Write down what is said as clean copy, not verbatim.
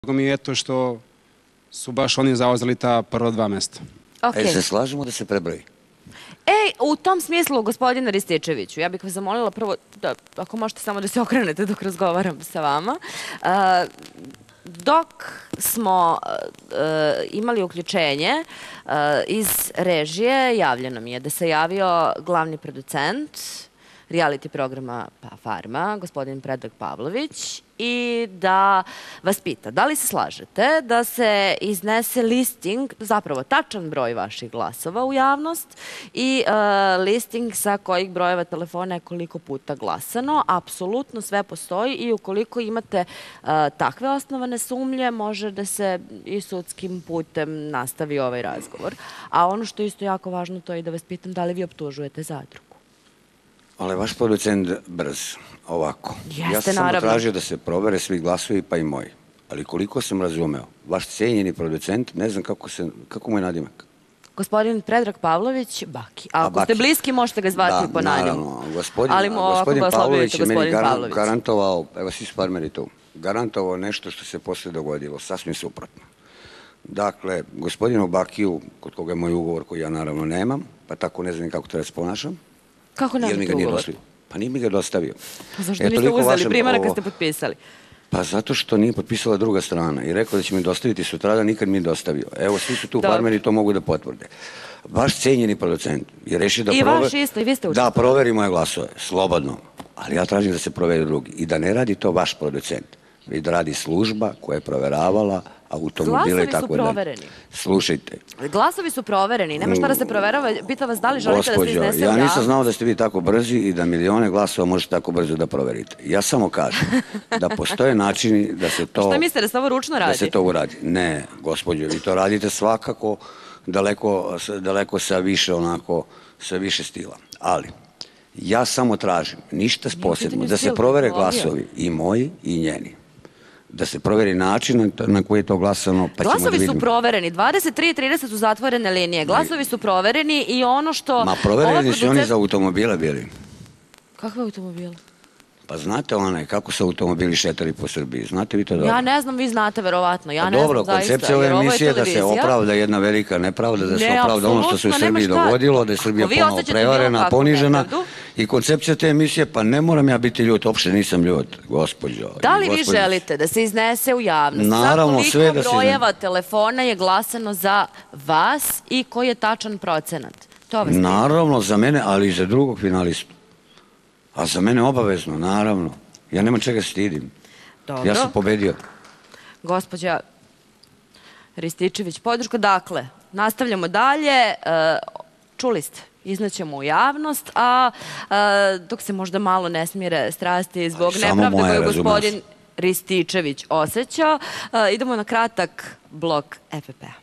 Drago mi je to što su baš oni zauzeli ta prva dva mesta. Se slažemo da se prebroji? U tom smislu, gospodine Rističeviću, ja bih vas zamolila prvo da, ako možete samo da se okrenete dok razgovaram sa vama. Dok smo imali uključenje iz režije, javljeno mi je da se javio glavni producent reality programa Farma, gospodin Predrag Pavlović, i da vas pita da li se slažete da se iznese listing, zapravo tačan broj vaših glasova u javnost i listing sa kojih brojeva telefona je koliko puta glasano. Apsolutno sve postoji i ukoliko imate takve osnovane sumnje, može da se i sudskim putem nastavi ovaj razgovor. A ono što je isto jako važno, to je i da vas pitam da li vi optužujete zadrugu. Ali vaš producent brz, ovako. Ja sam samo tražio da se provere svi glasovi, pa i moji. Ali koliko sam razumeo, vaš cenjeni producent, ne znam kako mu je nadimak. Gospodin Predrag Pavlović, Baki. Ako ste bliski, možete ga zvati po nadimu. Gospodin Pavlović je meni garantovao, evo svi su farmeri tu, garantovao nešto što se posle dogodilo, sasvim suprotno. Dakle, gospodinu Bakiju, kod koga je moj ugovor koji ja naravno nemam, pa tako ne znam kako treba se ponašam. Kako nemate ugovor? Pa nije mi ga dostavio. Pa zašto niste uzeli primarak kad ste potpisali? Pa zato što nije potpisala druga strana i rekao da će mi dostaviti sutradan, nikad mi je dostavio. Evo, svi su tu farmeri, to mogu da potvrde. Vaš cenjeni producent je rešio da proveri... I vaš isto, i vi ste učinili. Da proveri moje glasove, slobodno. Ali ja tražim da se proveri drugi. I da ne radi to vaš producent. I da radi služba koja je proveravala automobile i tako dalje. Glasovi su provereni. Slušajte. Glasovi su provereni. Nema šta da se proverava. Pita vas da li želite da se iznese u javnost. Ja nisam znao da ste vi tako brzi i da milione glasova možete tako brzo da proverite. Ja samo kažem da postoje načini da se to... Šta mislite, da se ovo ručno radi? Da se to uradi. Ne, gospođo, vi to radite svakako daleko sa više onako, sa više stila. Ali, ja samo tražim, ništa posebno, da se provere glasovi i moji i njeni. Da se proveri način na koji je to glasano, pa ćemo da vidimo. Glasovi su provereni, 23 i 30 su zatvorene linije. Glasovi su provereni i ono što... Ma provereni su oni za automobile bili. Kakve automobile? Pa znate onaj, kako su automobili šetali po Srbiji, znate vi to dobro? Ja ne znam, vi znate verovatno, ja ne znam zaista. Dobro, koncepcija ove emisije je da se opravda jedna velika nepravda, da se opravda ono što se u Srbiji dogodilo, da je Srbija ponovo prevarena, ponižena. I koncepcija te emisije, pa ne moram ja biti ljut, uopšte nisam ljut, gospođo. Da li vi želite da se iznese u javnost za koliko brojeva telefona je glasano za vas i koji je tačan procenat? Naravno, za mene, ali i za drugog finalistu. A za mene obavezno, naravno. Ja nema čega stidim. Ja sam pobedio. Gospođa Rističević, podrška. Dakle, nastavljamo dalje. Čuli ste, iznećemo u javnost, a dok se možda malo ne smire strasti zbog nepravde koju gospodin Rističević osjeća, idemo na kratak blok EPP-a.